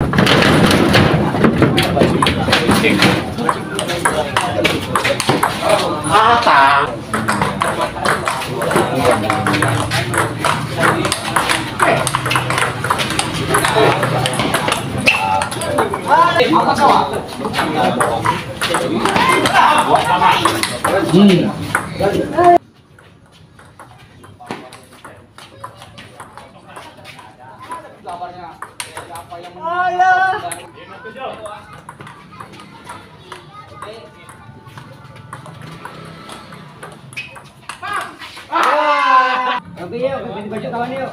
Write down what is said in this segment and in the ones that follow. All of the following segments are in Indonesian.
Ah, tak. Oke yuk, ganti baju kawan yuk.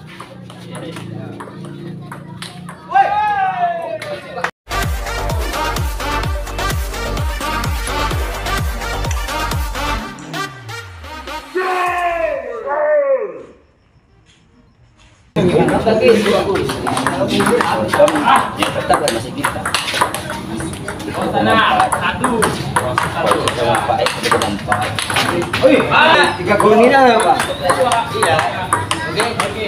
Tetap masih kita. Tiga gol ini lah Pak. Iya. Oke.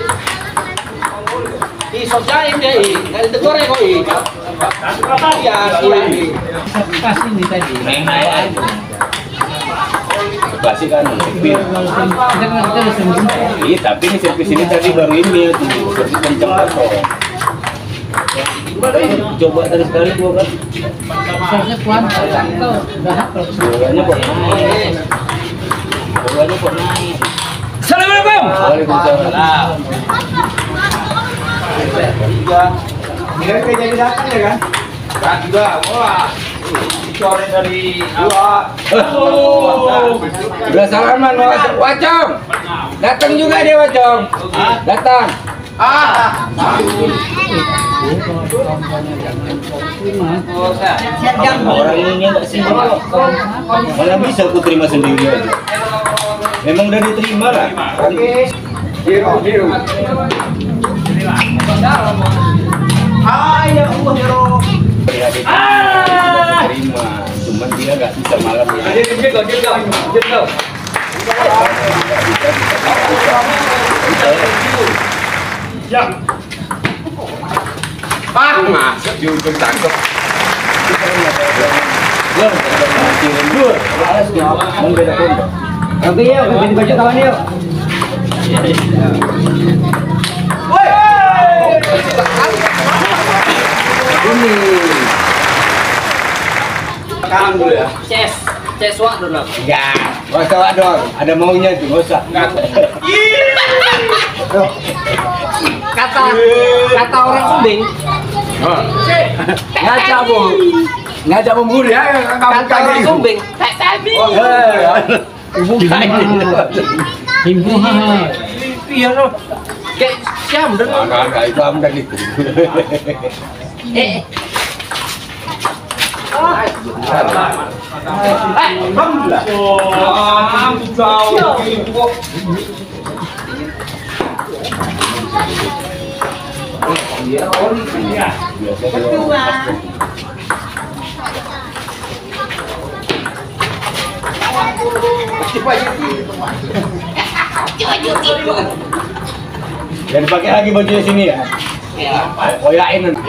Sojain deh, nggak ditegur ya kok. Iya. Pas ini tadi. Klasik kan, iya, tapi ini servis ini tadi baru ini servis kencang atau coba tadi sekali dua kan Harusnya kuat itu udah hafal. bolanya kok naik. Assalamualaikum. Waalaikumsalam. Ini kayak jadi datang ya kan? Kan juga, wah. Sore dari Udah salaman Wacong. Datang juga dia Wacong. Datang. Orang ini enggak sih. Malah bisa aku terima sendiri aja. Memang udah diterima lah. Oke. Hero. Ya Allah hero. Terima. Cuman dia nggak bisa malam ya. masuk di ujung tangkap. Oke yuk, ganti baju kawan yuk. Ini. Sekarang dulu ya. Ces wak dulu. Enggak, nggak usah dong. Ada maunya tuh, nggak usah. Kata orang Sumbing. Ngajak memburu ya, Kata orang Sumbing. Iya loh. Kayak siam dong. Agak itu am dan itu. Alhamdulillah. Jangan pakai lagi bajunya sini ya. Koyain nanti.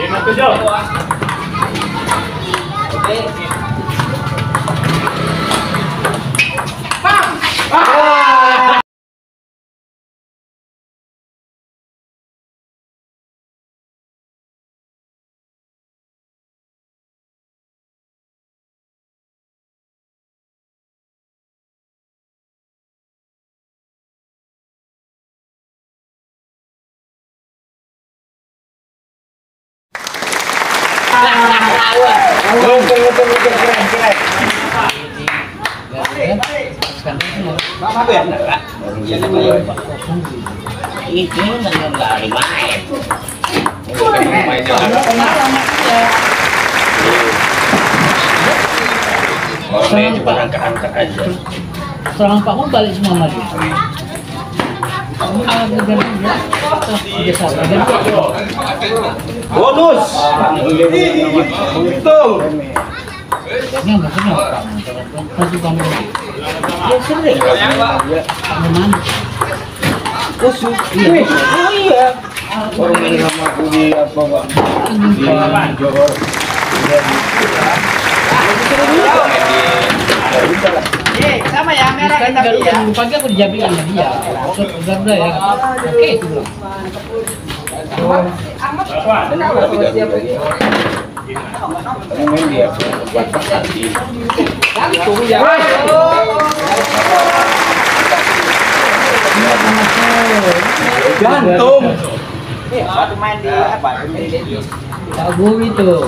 Itu nggak main. Orangnya cuma angkat-angkat aja. Setelah Pak mau balik semua lagi. Bonus. Untung. Ya sering. Mana? Iya. Orang main sama aku di apa Pak? Di Johor. Sama ya, merah kita beli ya. Pagi aku dijamin sama dia. Udah ya. Oke itu loh. Kamu main dia buat pasarti. Gantung. Waktu main di apa? Tak bumi tuh.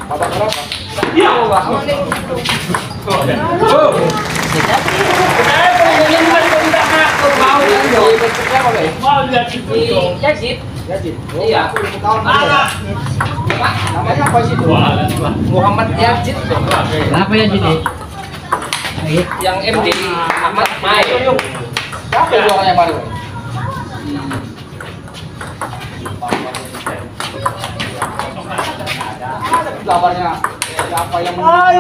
Iya. Namanya apa sih itu? Muhammad Yazid. Kenapa ya jadi? Yang MD Ahmad Mai. Siapa itu orang yang baru? Gambarnya siapa yang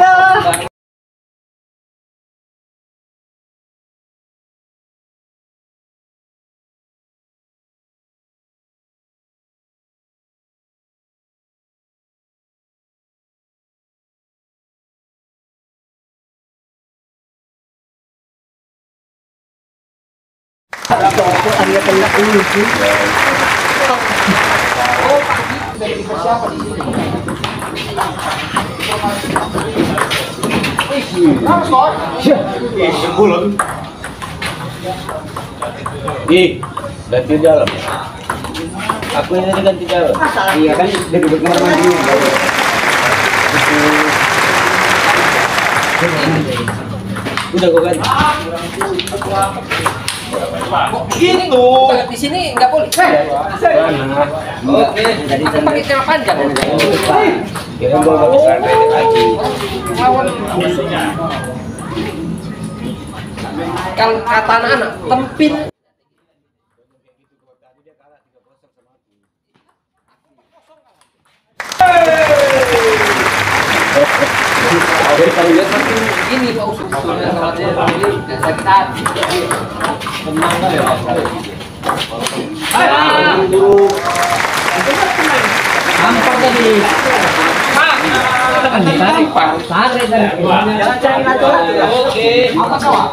Ganti dalam. Aku ini ganti dalam. Iya kan dia duduk kamar mandi. Udah kau ganti. gitu? Di sini nggak boleh. Oke. Jadi pakai celana panjang. Kira gua pakai celana pendek lagi. Kalau kata anak-anak tempin. Kalau lihat makin ini Pak Usus sebetulnya salahnya dan sakit hati. Tenang kan ya. Hampar tadi. Kita kan ditarik Pak. Tarik dari Jangan cari aturan. Oke. Apa kawan?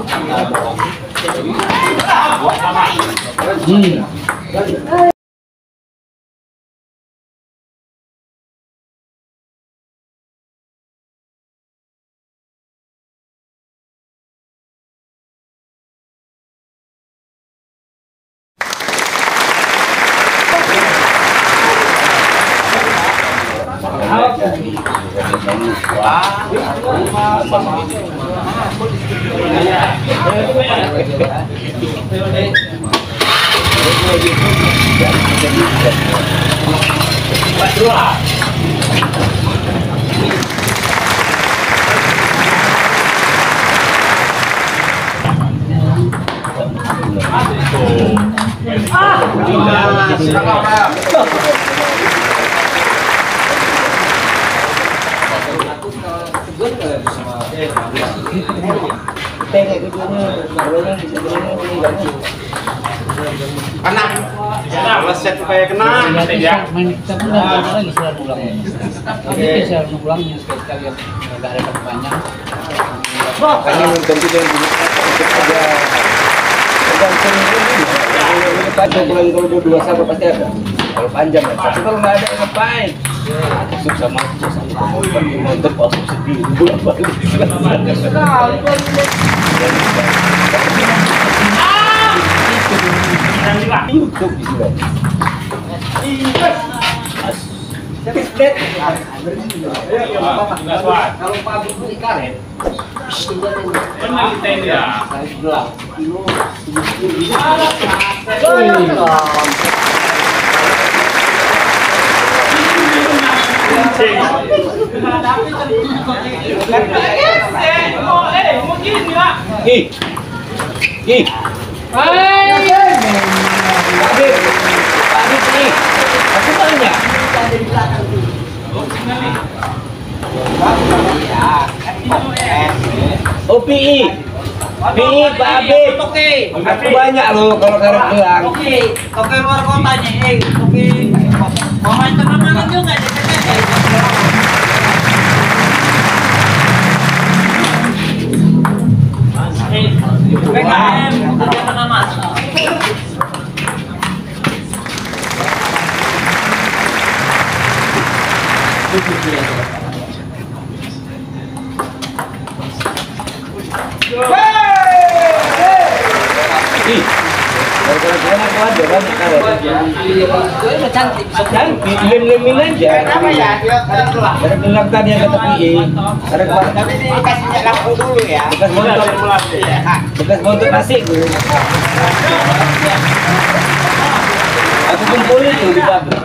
Kena. Leset supaya kena. Main kita pun nggak ada lagi selalu ulangnya. Tapi selalu ulangnya sekali nggak ada banyak. Makanya ganti dengan untuk aja. Tergantung ini pada bulan kalau dua sahabat pasti ada. Kalau panjang kan, tapi kalau nggak ada ngapain? Masuk sama aku sama kamu nonton pasuk sedih bulan balik. YouTube di sini. Kalau pabrik beli karet, Pernah kita ini ya. Aku tanya. OPI. Nih, Pak Abid. Oke. Aku banyak loh kalau karet gelang. Oke. Oke luar kotanya. Oke. Mau main tengah-tengah juga PKM kerja tengah mas. Ih, kalau karet gelang aku ada banyak karet. Itu cantik. Cantik, lem-lemin aja. Apa ya? Karet gelang tadi yang kata PI. Karet gelang Tapi dikasihnya lampu dulu ya. bekas bontot. Bekas bontot nasi gue. Aku kumpulin tuh di pabrik.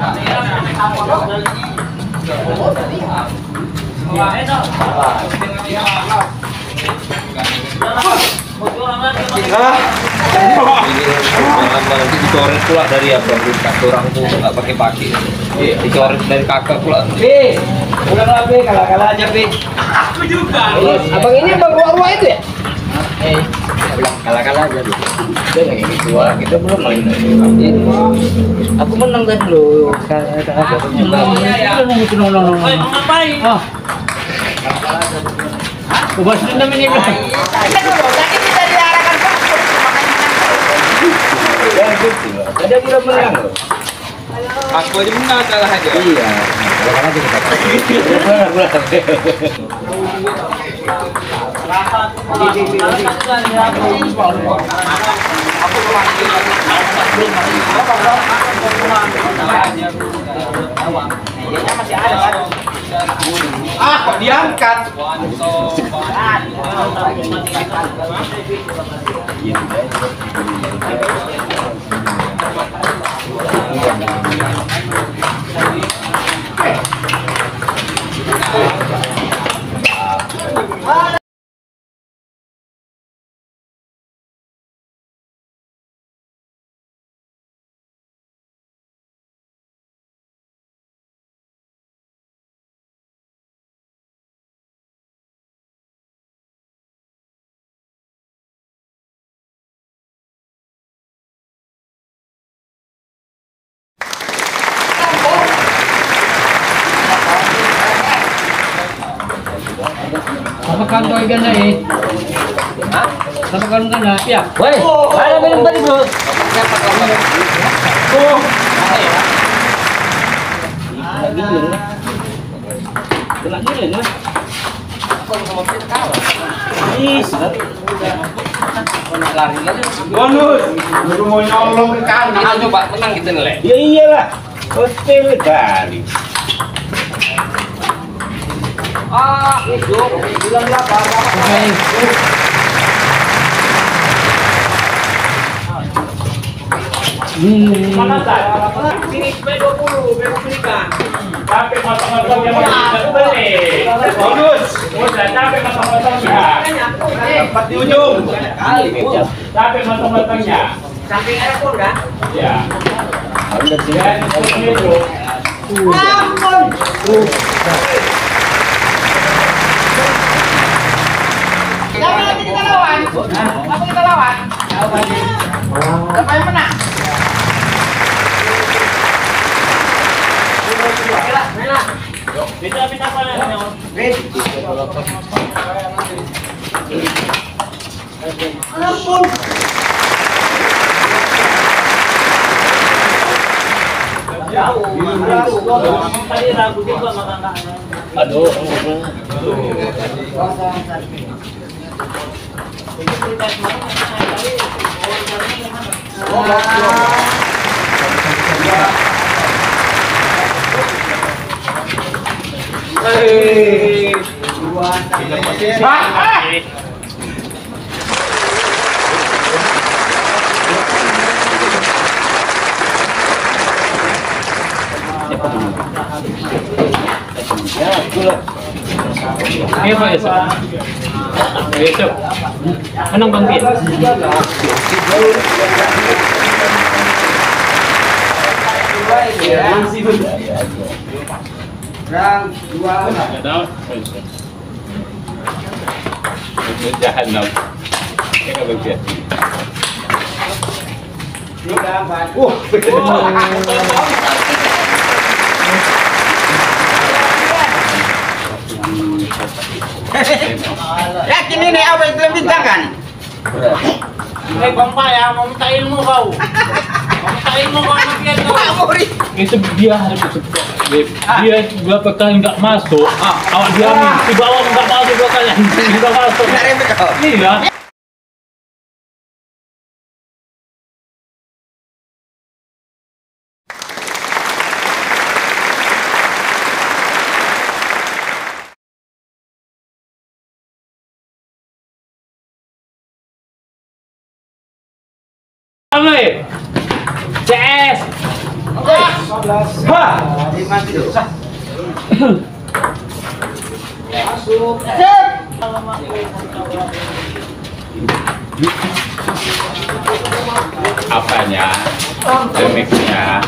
Nanti dicoret pula dari apa? Kaki orang tuh nggak pakai. Dicoret dari kakak pula. Bi, pulang lah Bi, kalah-kalah aja Bi. Aku juga. Abang ini abang ruah-ruah itu ya? Kalah-kalah aja Bi. Dia nggak gitu, kita belum main. Aku menang tadi loh. Oi, mau ngapain? Ubah dendam ini kan. Ya gitu loh. Tadi aku udah menang loh. Aku aja menang kalah aja. Iya. Kalah aja kita. Kok diangkat? Apa kan kau ikan ni? Apa kan na? Ya. Woi, ada minum tadi bro. Kena giling lah. Bonus. Baru mau nyolong ke kanan. Kita coba menang kita nilai. Ya iyalah. Hostel kali. Okay. Sini B20, B20 capek motong-motongnya mau beli. Bonus. Udah capek motong-motongnya. Dapat di ujung. Capek motong-motongnya. Samping ada pun kan? Ya. Anda sini. Dan itu. Siapa nanti kita lawan? Apa kita lawan? Siapa yang menang? Bisa apa Tadi ragu juga makan. Aduh. Ya, gula. Iya Pak Yusuf. Yusuf. Anong Bang Bin? Jahanam. Yakin ini apa yang lebih kan? Bang Pak ya, mau minta ilmu kau. Mau minta ilmu kau makin kau. Itu dia harus dia berapa kali nggak masuk, awak diamin, tiba awak nggak masuk 2 kali, nggak masuk. Iya. Amin. CS. Apanya? Remixnya.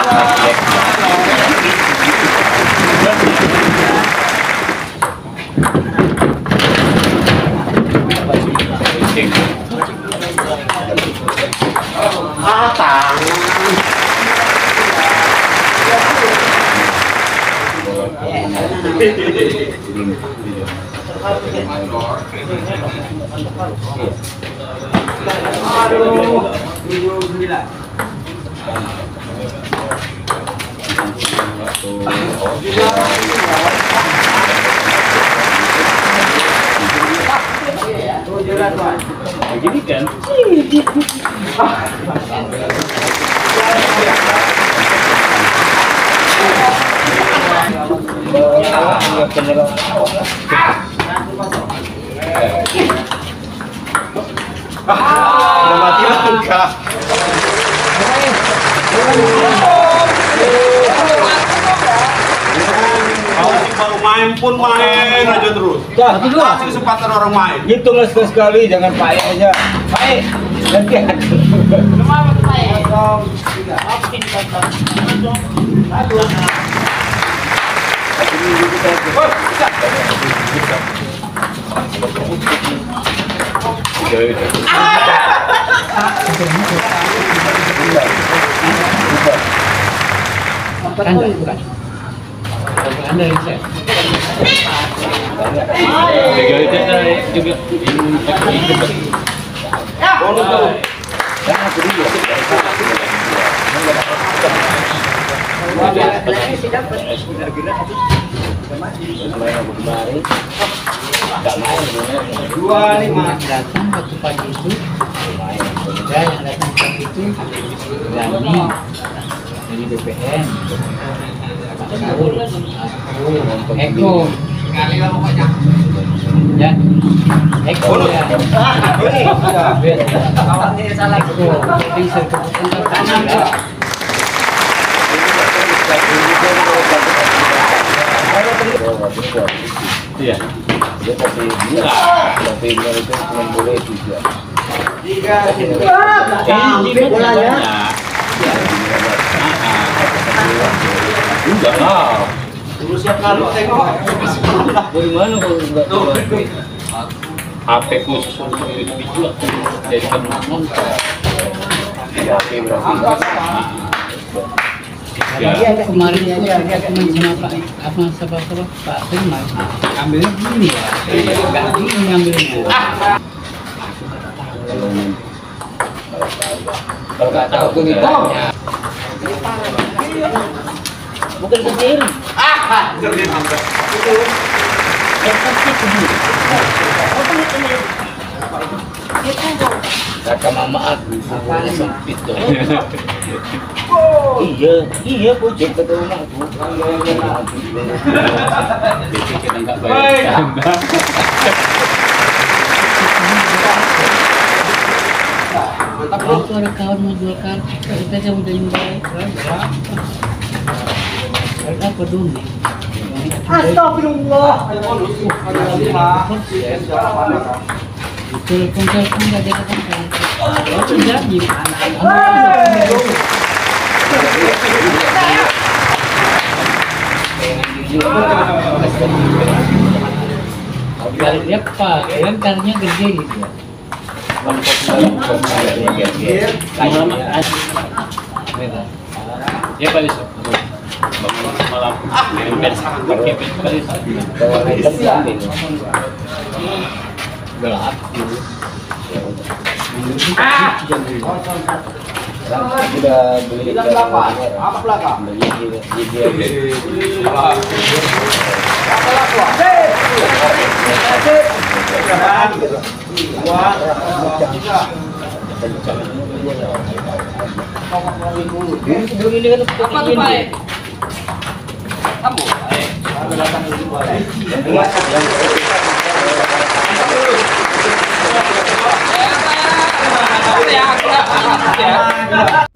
Begini kan? Mati langka. Baru main pun main aja terus. Kasih kesempatan orang main. Hitung sekali, jangan payah aja. Baik, ganti. Bukan. Anda saya. Juga datang waktu pagi itu, ada yang datang pagi itu Dani dari BPN, Pak Saul, aku, Eko, ya, Eko ya, kawannya salah Eko, jadi saya keputusan ya. Iya. Dia kasih dua, tapi itu cuma boleh 3. Bolanya. Enggak lah. Terus siap kalau tengok. Bagaimana kalau enggak tahu? HP khusus untuk itu dijual. Jadi kan nonton. Oke, berarti. Kemarin itu ada teman sama Pak Firman, ambilnya gini ya, nggak gini ngambilnya. Kalau nggak tahu tuh nih, bukan kecil. Kerja sampai. Kata mama aku, apanya sempit tuh. Iya, pojok ke rumah aku. Jadi kita nggak bayar tanda. Itu ada kawan mau jual kartu, kita aja udah baik. Mereka peduli. Astagfirullah. Telepon nggak dia katakan. Itu jadi Kalau dia apa? Kan karnya gede gitu ya. Ya Pak Yusuf. Malam kirim dari sana kepit Pak Yusuf. Gelap. Sudah beli Apa belakang? Apa tuh Pak? Kamu? Ya,